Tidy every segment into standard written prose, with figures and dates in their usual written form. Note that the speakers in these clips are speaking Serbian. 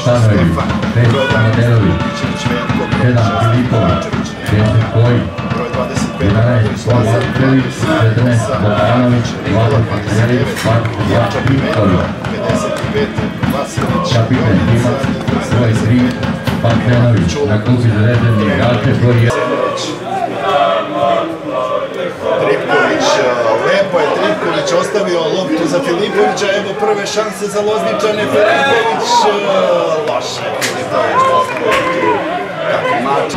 Stanojević, 6 Mladerović, 7 Filipović, 10 Kojić, 11 Kovačević, 14 Bogdanović, 20 Jelić, 22 Pipković. Kapitan Timac, broj 3 Partenović, na klupi za rezervni igrače, broj 1. Tripković, lepo je Tripković ostavio loptu za Filipovića, evo prve šanse za Lozničane, Filipović, loše, Filipović ostavio loptu, kako mač.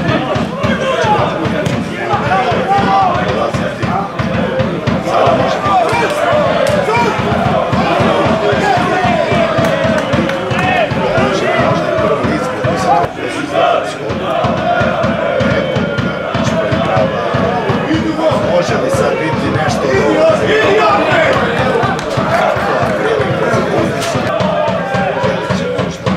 Sada može biti. Može li sad biti nešto dobro? Kakva prilika za Lozničane? Želit će možda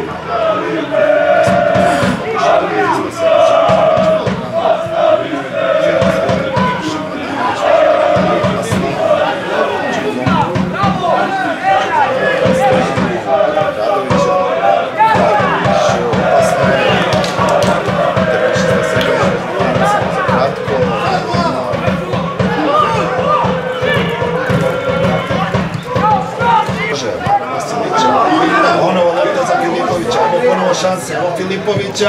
šanse od Filipovića.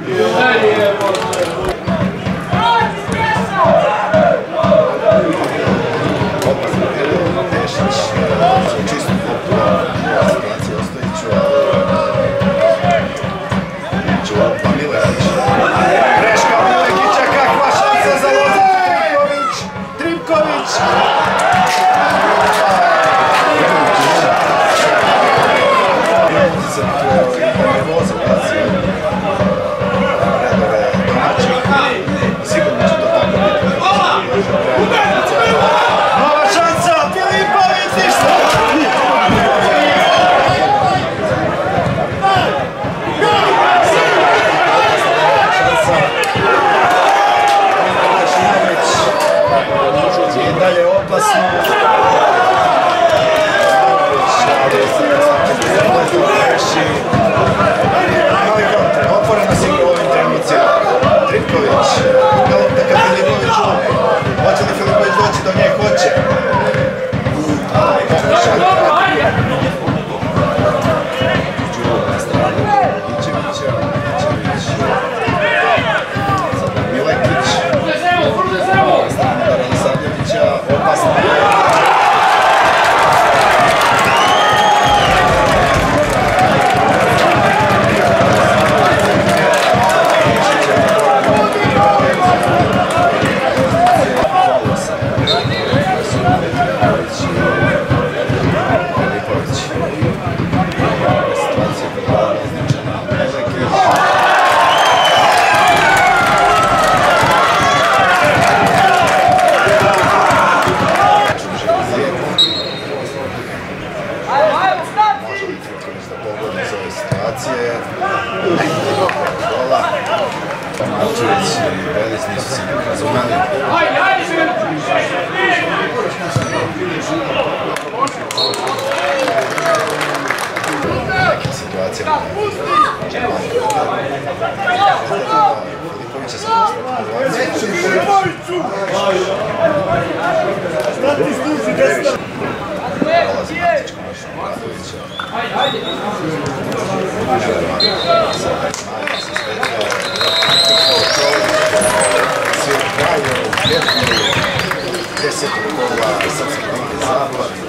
Tešić, čisto situacija Ostojiću, Čuva Miletić. Greška Milekića, kakva šansa za Loznicu, Tripković. Otvorena se igra u ovim trenucima. Tripković, lopta ka Filipoviću. Hoće li Filipović doći do nje? Hoće. Na stranu Ičevića. Sada Miletić. Na stranu Radosavljevića. Opasno. Marčević i Belis nisu se razumeli. Nekim situacijama Filipovića se svi kraju, 10. kola Srpske lige Zapad.